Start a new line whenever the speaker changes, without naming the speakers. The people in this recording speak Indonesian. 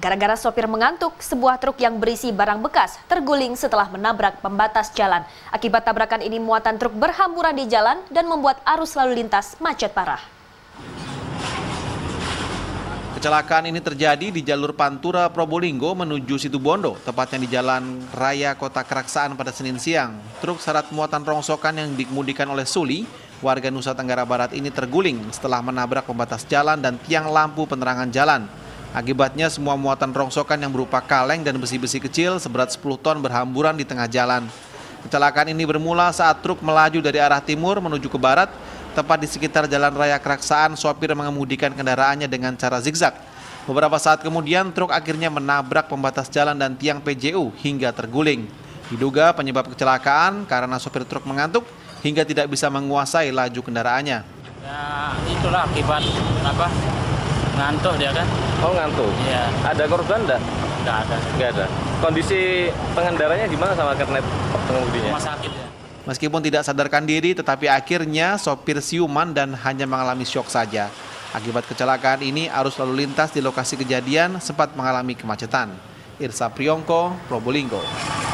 Gara-gara sopir mengantuk, sebuah truk yang berisi barang bekas terguling setelah menabrak pembatas jalan. Akibat tabrakan ini, muatan truk berhamburan di jalan dan membuat arus lalu lintas macet parah.
Kecelakaan ini terjadi di jalur Pantura Probolinggo menuju Situbondo, tepatnya di Jalan Raya Kota Keraksaan pada Senin siang. Truk syarat muatan rongsokan yang dikemudikan oleh Suli, warga Nusa Tenggara Barat ini terguling setelah menabrak pembatas jalan dan tiang lampu penerangan jalan. Akibatnya semua muatan rongsokan yang berupa kaleng dan besi-besi kecil seberat 10 ton berhamburan di tengah jalan. Kecelakaan ini bermula saat truk melaju dari arah timur menuju ke barat. Tepat di sekitar Jalan Raya Keraksaan, sopir mengemudikan kendaraannya dengan cara zigzag. Beberapa saat kemudian, truk akhirnya menabrak pembatas jalan dan tiang PJU hingga terguling. Diduga penyebab kecelakaan karena sopir truk mengantuk hingga tidak bisa menguasai laju kendaraannya.
Ya, itulah akibat ngantuk dia kan.
Oh, ngantuk?
Iya.
Ada korban enggak? Enggak ada. Kondisi pengendaranya gimana sama kernet pengemudinya?
Rumah sakit ya.
Meskipun tidak sadarkan diri, tetapi akhirnya sopir siuman dan hanya mengalami syok saja. Akibat kecelakaan ini, arus lalu lintas di lokasi kejadian sempat mengalami kemacetan. Irsa Priyongko, Probolinggo.